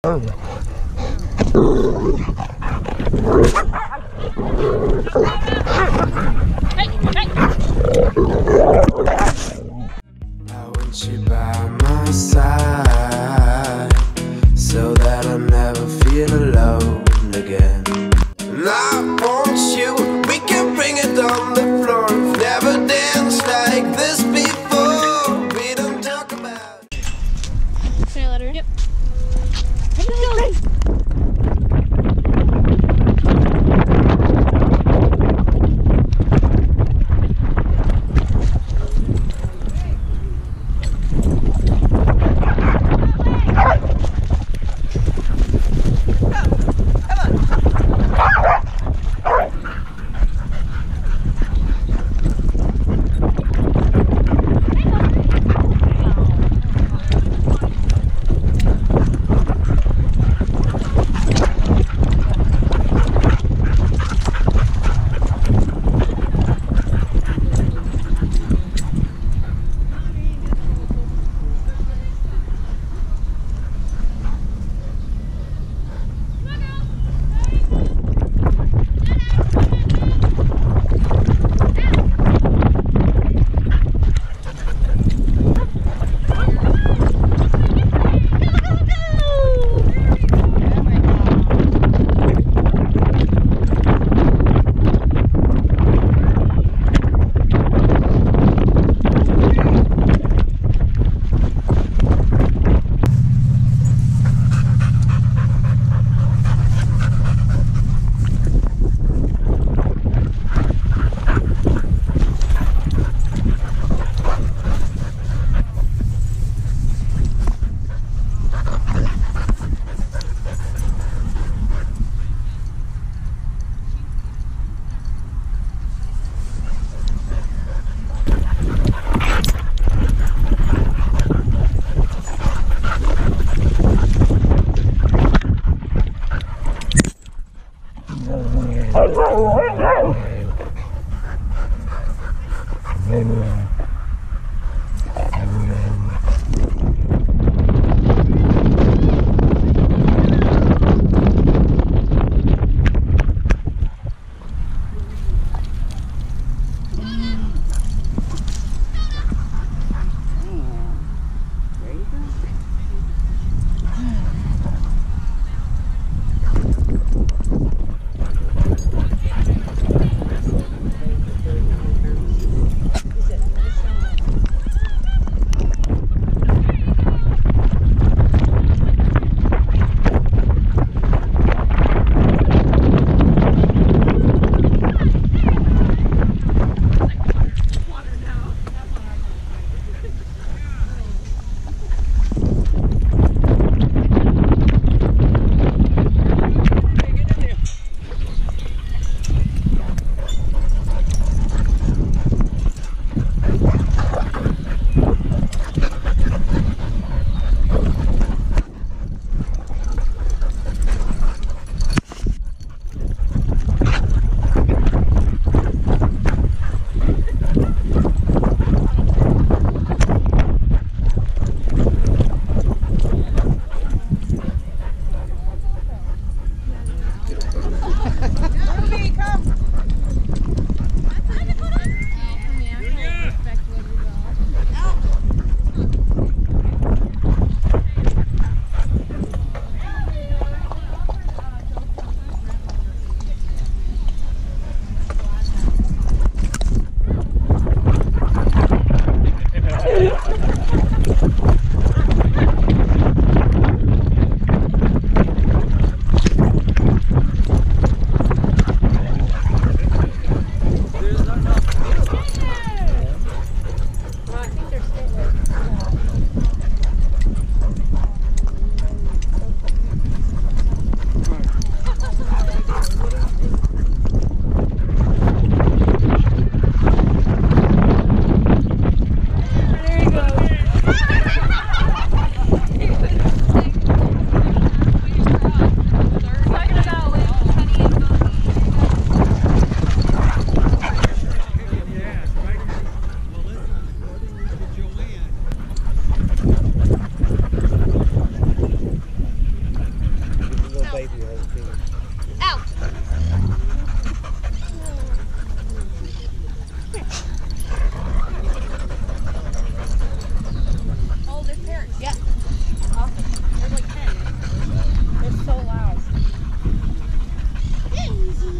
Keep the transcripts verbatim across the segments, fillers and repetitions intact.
want you by my side so that I never feel alone again. And I want you, we can bring it on the floor. We've never danced like this before. We don't talk about it. Can I let her? Yep. baby has too. Ow! Oh, there's parrots. Yeah. Awesome. There's like ten. They're so loud. Easy.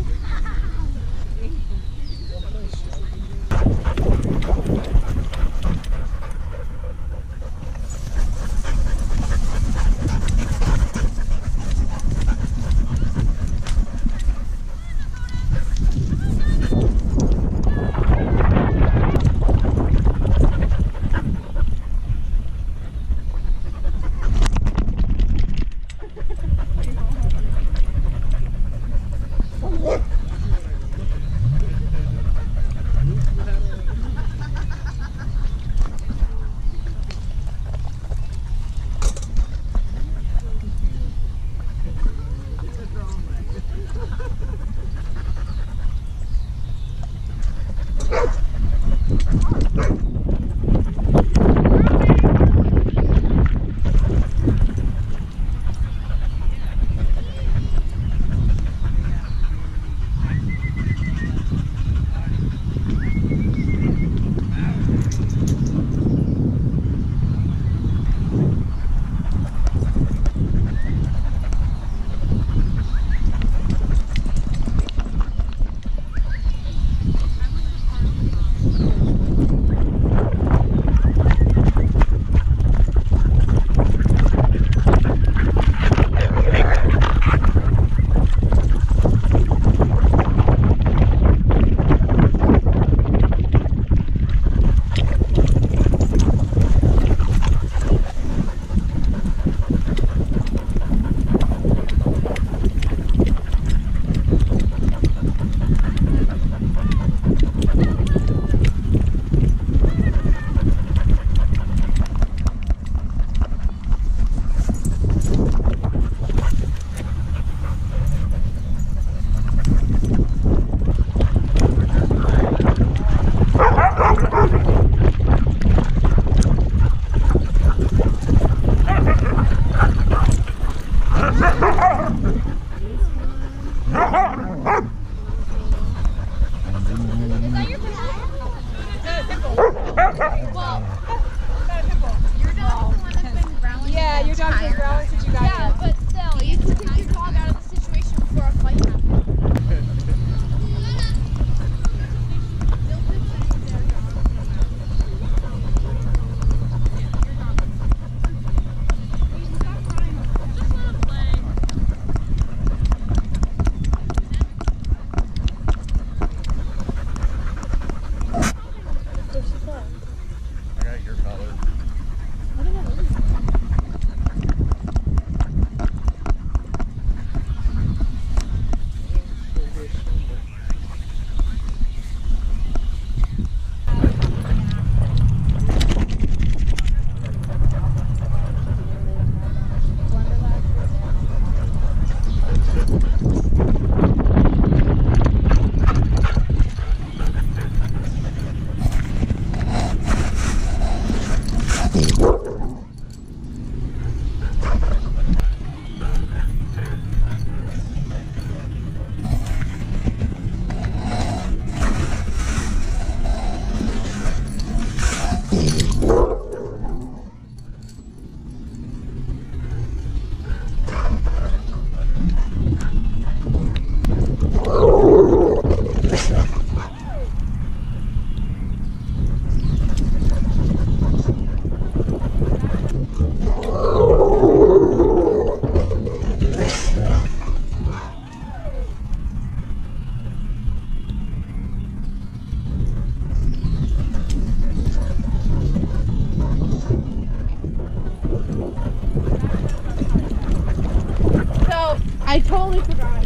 I totally forgot.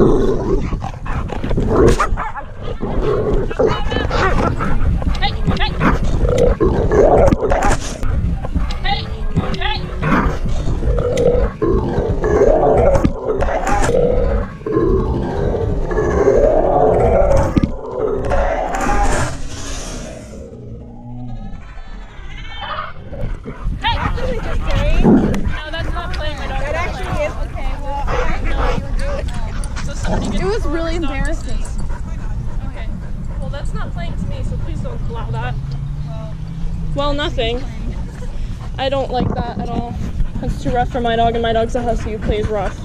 It was really embarrassing. Okay. Well, that's not playing to me, so please don't allow that. Well, nothing. I don't like that at all. That's too rough for my dog, and my dog's a husky who plays rough.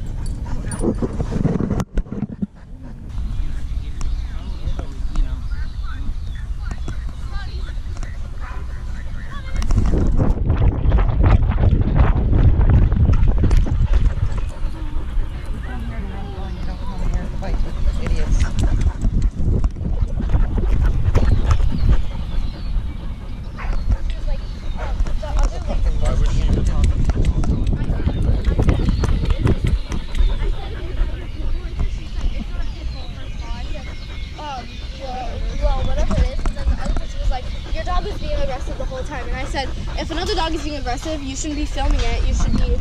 Time, and I said, if another dog is being aggressive, you shouldn't be filming it. You should be.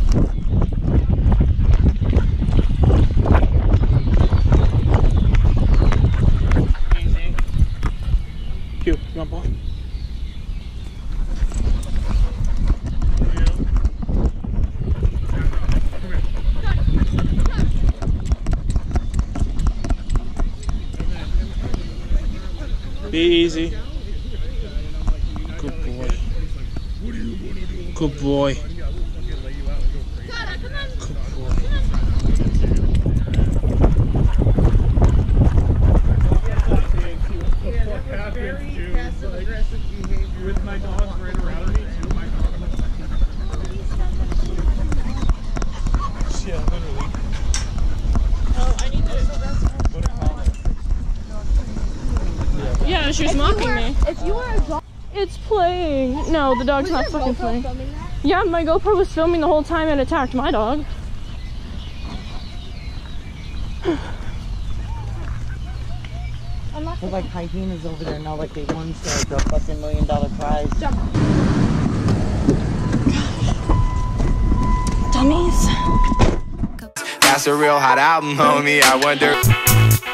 Easy. Q, you want ball? Be easy. Good boy. Good boy. Good boy. With my dogs right around me too. My dog. Yeah, literally. Oh, I need to. Yeah, she was mocking me. If you were a dog. It's playing. No, the dog's not fucking playing. Yeah, my GoPro was filming the whole time and attacked my dog. They're like hyenas over there now, like they won like a fucking million dollar prize. Dummies. That's a real hot album, homie. I wonder.